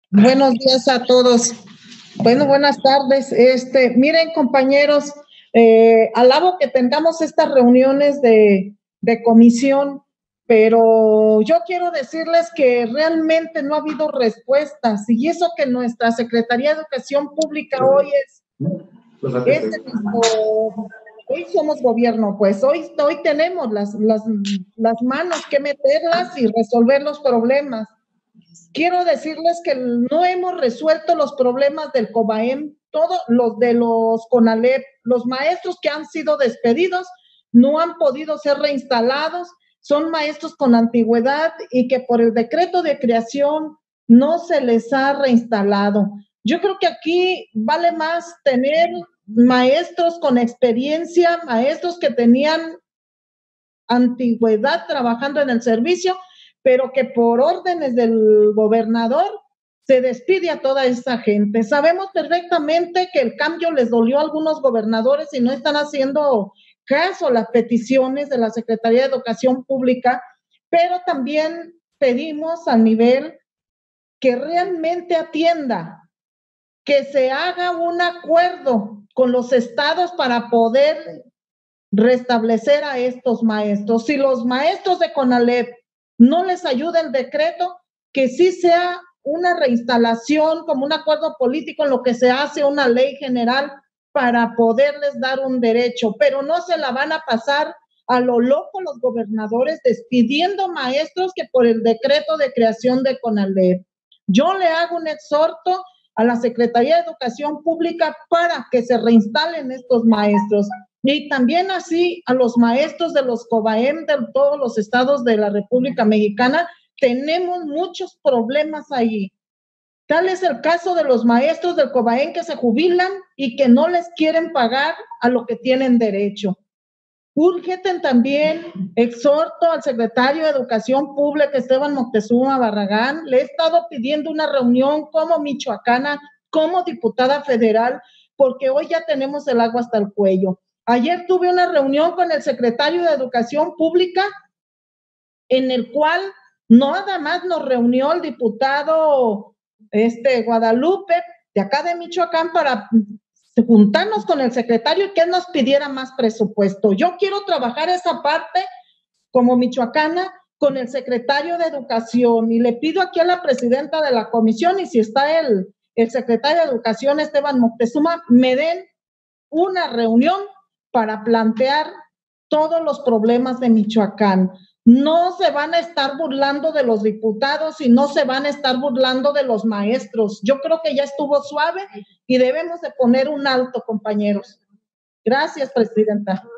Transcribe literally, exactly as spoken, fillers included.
Buenos días a todos. Bueno, buenas tardes. Este, miren, compañeros, eh, alabo que tengamos estas reuniones de, de comisión, pero yo quiero decirles que realmente no ha habido respuestas, y eso que nuestra Secretaría de Educación Pública hoy es, es el mismo, hoy somos gobierno, pues hoy, hoy tenemos las, las, las manos que meterlas y resolver los problemas. Quiero decirles que no hemos resuelto los problemas del COBAEM, todos los de los CONALEP, los maestros que han sido despedidos no han podido ser reinstalados, son maestros con antigüedad y que por el decreto de creación no se les ha reinstalado. Yo creo que aquí vale más tener maestros con experiencia, maestros que tenían antigüedad trabajando en el servicio, pero que por órdenes del gobernador se despide a toda esa gente. Sabemos perfectamente que el cambio les dolió a algunos gobernadores y no están haciendo caso a las peticiones de la Secretaría de Educación Pública, pero también pedimos a nivel que realmente atienda, que se haga un acuerdo con los estados para poder restablecer a estos maestros. Si los maestros de CONALEP no les ayuda el decreto, que sí sea una reinstalación como un acuerdo político en lo que se hace una ley general para poderles dar un derecho, pero no se la van a pasar a lo loco los gobernadores despidiendo maestros que por el decreto de creación de CONALEP. Yo le hago un exhorto a la Secretaría de Educación Pública para que se reinstalen estos maestros. Y también así a los maestros de los COBAEM de todos los estados de la República Mexicana, tenemos muchos problemas ahí. Tal es el caso de los maestros del COBAEM que se jubilan y que no les quieren pagar a lo que tienen derecho. Urgeten también, exhorto al secretario de Educación Pública, Esteban Moctezuma Barragán, le he estado pidiendo una reunión como michoacana, como diputada federal, porque hoy ya tenemos el agua hasta el cuello. Ayer tuve una reunión con el secretario de Educación Pública, en el cual nada más nos reunió el diputado este, Guadalupe, de acá de Michoacán, para juntarnos con el secretario y que él nos pidiera más presupuesto. Yo quiero trabajar esa parte como michoacana con el secretario de Educación y le pido aquí a la presidenta de la comisión y si está el, el secretario de Educación, Esteban Moctezuma, me den una reunión para plantear todos los problemas de Michoacán. No se van a estar burlando de los diputados y no se van a estar burlando de los maestros. Yo creo que ya estuvo suave y debemos de poner un alto, compañeros. Gracias, presidenta.